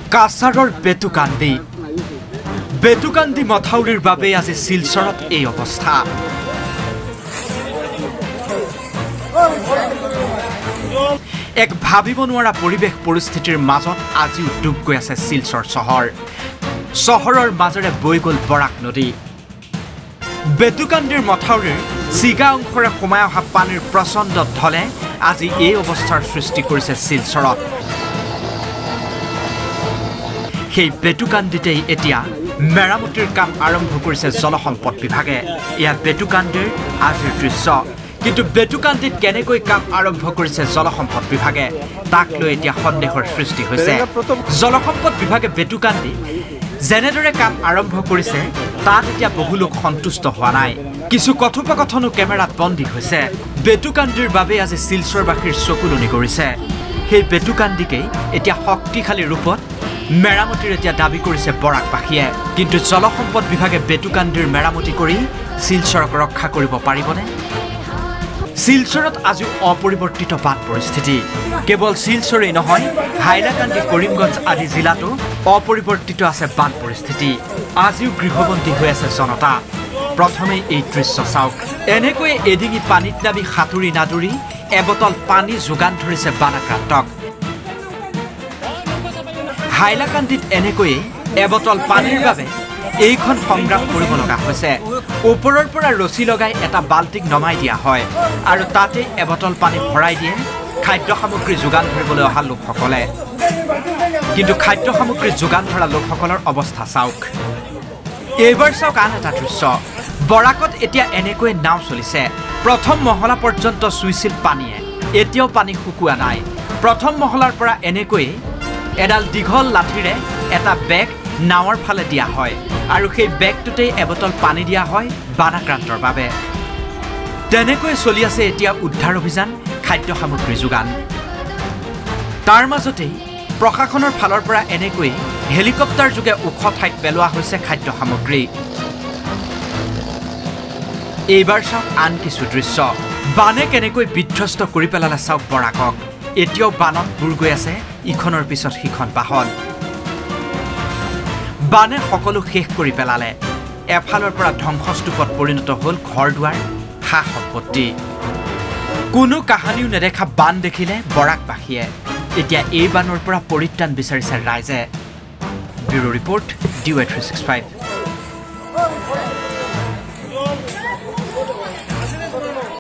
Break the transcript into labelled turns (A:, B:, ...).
A: কাছাৰৰ বেতুকান্দি মথাউৰিৰ বাবে আজি শিলচৰত এই অৱস্থা এক ভাবিব নোৱাৰা পৰিৱেশ পৰিস্থিতিৰ মাজত আজি ডুব গৈ আছে শিলচৰ চহৰৰ মাজেৰে বৈ গ'ল বৰাক নদী বেতুকান্দিৰ মথাউৰিৰ চিগা অংশৰে সোমাই অহা পানীৰ প্ৰচণ্ড ঢলে আজি এই অৱস্থাৰ সৃষ্টি কৰিছে শিলচৰত সেই বেতুকান্দিতেই এতিয়া মেৰামতিৰ কাম আৰম্ভ কৰিছে জলসম্পদ বিভাগে এয়া বেতুকান্দিৰ আজিৰ দৃশ্য কিন্তু বেতুকান্দিত কেনেকৈ কাম আৰম্ভ কৰিছে জলসম্পদ বিভাগে তাক লৈ এতিয়া সন্দেহৰ সৃষ্টি হৈছে জলসম্পদ বিভাগে বেতুকান্দি যেনেদৰে কাম আৰম্ভ কৰিছে তাত এতিয়া বহু লোক সন্তুষ্ট হোৱা নাই কিছু কথোপকথনো কেমেৰাত বন্দী হৈছে বেতুকান্দিৰ বাবে আজি শিলচৰবাসীৰ চকুলনি কৰিছে সেই বেতুকান্দিকেই এতিয়া শক্তিশালী ৰূপত মেৰামতিৰ এতিয়া দাবী কৰিছে বৰাকবাসীয়ে কিন্তু জলসম্পদ বিভাগে বেতুকান্দিৰ মেৰামতি কৰি শিলচৰক ৰক্ষা কৰিব পাৰিবনে শিলচৰত আজি অপৰিৱৰ্তিত বান পৰিস্থিতি কেৱল শিলচৰেই নহয় হাইলাকান্দি কৰিমগঞ্জ আদি জিলাতো অপৰিৱৰ্তিত আছে বান পৰিস্থিতি আজিও গৃহবন্দী হৈ আছে জনতা প্ৰথমে এই দৃশ্য চাওক এনেকৈ এডিঙি পানীত নামি সাঁতুৰি নাদুৰি এবটল পানী যোগান ধৰিছে বানাক্ৰান্তক হাইলাকান্দিত এনেকৈ এবটল পানীৰ বাবে এইখন সংগ্ৰাম কৰিব লগা হৈছে ওপৰৰ পৰা ৰছী লগাই এটা বাল্টিক নমাই দিয়া হয় আৰু তাতে এবটল পানী ভৰাই দিয়ে খাদ্য সামগ্ৰী যোগান ধৰিবলৈ অহা লোকসকলে কিন্তু খাদ্য সামগ্ৰী যোগান ধৰা লোকসকলৰ অৱস্থা চাওক এইবাৰ চাওক আন এটা দৃশ্য বৰাকত এতিয়া এনেকৈ নাও চলিছে প্ৰথম মহলা পৰ্যন্ত চুইছিল পানীয়ে এতিয়াও পানী শুকুৱা নাই প্ৰথম মহলাৰ পৰা এনেকৈ এডাল দীঘল লাঠিৰে এটা বেগ নাৱৰ ফালে দিয়া হয় আৰু সেই বেগটোতে এবটল পানী দিয়া হয় বানাক্ৰান্তৰ বাবে তেনেকৈ চলি আছে এতিয়া উদ্ধাৰ অভিযান খাদ্য সামগ্ৰী যোগান তাৰ মাজতেই প্ৰশাসনৰ ফালৰ পৰা এনেকৈ হেলিকপ্টাৰ যোগে ওখ ঠাইত পেলোৱা হৈছে খাদ্য সামগ্ৰী এইবাৰ চাওক আন কিছু দৃশ্য বানে কেনেকৈ বিধ্বস্ত কৰি পেলালে চাওক বৰাকক এতিয়াও বানত বুৰ গৈ আছে ইখনৰ পিছত সিখন বাহন বানে সকলো শেষ কৰি পেলালে এফালৰ পৰা ধ্বংসস্তূপত পৰিণত হ'ল ঘৰ দুৱাৰ সা সম্পত্তি কোনো কাহানিও নেদেখা বান দেখিলে বৰাকবাসীয়ে এতিয়া এই বানৰ পৰা পৰিত্ৰাণ বিচাৰিছে ৰাইজে ব্যুৰো ৰিপৰ্ট DY365